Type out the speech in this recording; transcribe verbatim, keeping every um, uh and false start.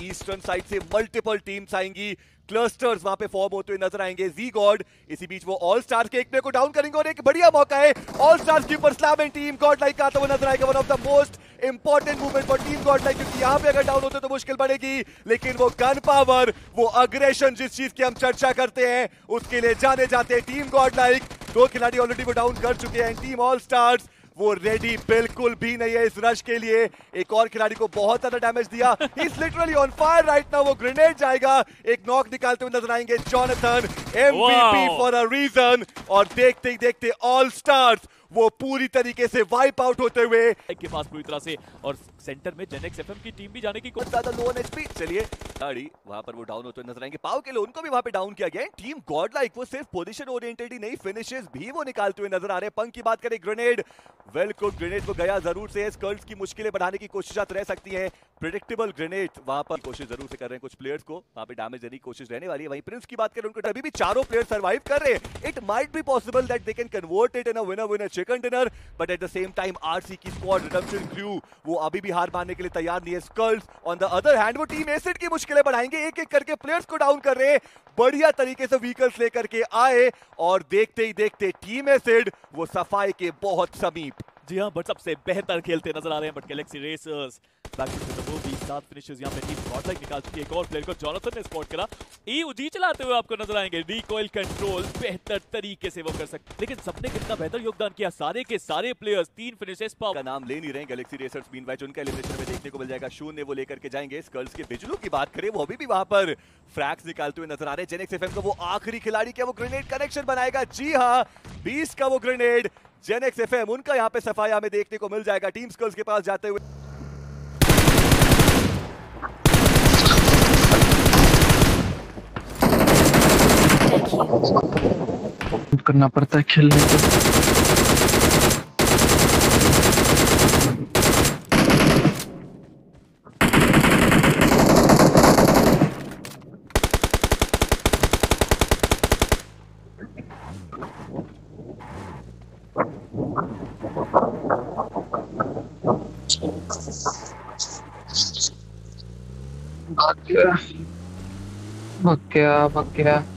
Eastern side से multiple teams आएंगी, clusters वहां पे फॉर्म होते हुए नजर आएंगे। जी गॉड इसी बीच वो ऑल स्टार्स के एक प्लेयर को डाउन करेंगे और एक बढ़िया मौका है ऑल स्टार्स की ऊपर slam and team Godlike आता हुआ नजर आएगा। One of the most important movement for team Godlike, क्योंकि यहां पे अगर डाउन होते तो मुश्किल पड़ेगी, लेकिन वो गन पावर, वो अग्रेशन जिस चीज की हम चर्चा करते हैं उसके लिए जाने जाते हैं टीम गॉड लाइक। दो खिलाड़ी ऑलरेडी वो डाउन कर चुके हैं। टीम ऑल स्टार्स वो रेडी बिल्कुल भी नहीं है इस रश के लिए। एक और खिलाड़ी को बहुत ज्यादा डैमेज दिया, he is literally on fire right now. वो ग्रेनेड जाएगा, एक नॉक निकालते हुए नजर आएंगे Jonathan, MVP for a reason. और देखते ही देखते ऑल स्टार्स वो पूरी तरीके से वाइप आउट होते हुए के पास पूरी तरह से, और सेंटर में जेनेक्स एफएम की टीम भी जाने की बहुत ज्यादा लो ऑन एचपी। चलिए गाड़ी वहां पर वो डाउन होते हुए नजर आएंगे। पाव के लिए उनको भी वहां पे डाउन किया गया। टीम गॉड लाइक वो सिर्फ पोजीशन ओरिएंटेड ही नहीं, फिनिशेस भी वो निकालते हुए नजर आ रहे हैं। पंक की बात करें, ग्रेनेड वेल कुड ग्रेनेड वो गया जरूर से। स्कर्ट्स की मुश्किलें बढ़ाने की कोशिश रह सकती है। प्रेडिक्टेबल ग्रेनेड वहां पर कोशिश जरूर से कर रहे हैं कुछ प्लेयर्स को, वहां पे डैमेज देने की कोशिश रहने वाली है। वहीं प्रिंस की बात करें, उनको अभी भी चारों प्लेयर सर्वाइव कर रहे हैं। It might be possible that they can convert it in a winner winner chicken dinner, but at the same time RC की स्क्वाड रिडम्पशन क्रू वो अभी भी हार मानने के लिए तैयार नहीं है। Skulls on the other hand वो टीम एसिड की मुश्किलें बढ़ाएंगे, एक एक करके प्लेयर्स को डाउन कर रहे हैं। बढ़िया तरीके से व्हीकल्स लेकर के आए और देखते ही देखते टीम एसिड वो सफाई के बहुत समीप। जी हाँ, बट सबसे बेहतर खेलते नजर आ रहे हैं but galaxy racers back to the movie. सात फिनिशेस यहां पे टीम गॉड लाइक निकाल चुकी है। एक और प्लेयर को जॉनथन ने स्पॉट करा, ई उजी चलाते हुए आपको नजर आएंगे। रिकॉइल कंट्रोल बेहतर तरीके से वो कर सकते, लेकिन सबने कितना बेहतर योगदान किया सारे के सारे प्लेयर्स। तीन फिनिशेस पाव का नाम ले नहीं रहे गैलेक्सी रेसर्स, मीनवाइल उनका एलिमिनेशन में देखने को मिल जाएगा। शून्य वो लेकर के जाएंगे। स्कल्स के बिजलू की बात करें, वो अभी भी वहां पर फ्रैक्स निकालते हुए नजर आ रहे हैं। जेनेक्स एफएम का वो आखिरी खिलाड़ी क्या वो ग्रेनेड कनेक्शन बनाएगा? जी हाँ, बीस का वो ग्रेनेड जेनेक्स एफएम उनका यहाँ पे सफाई हमें देखने को मिल जाएगा। टीम स्कल्स के पास जाते हुए करना पड़ता है खेलने को। भाग गया भाग गया भाग गया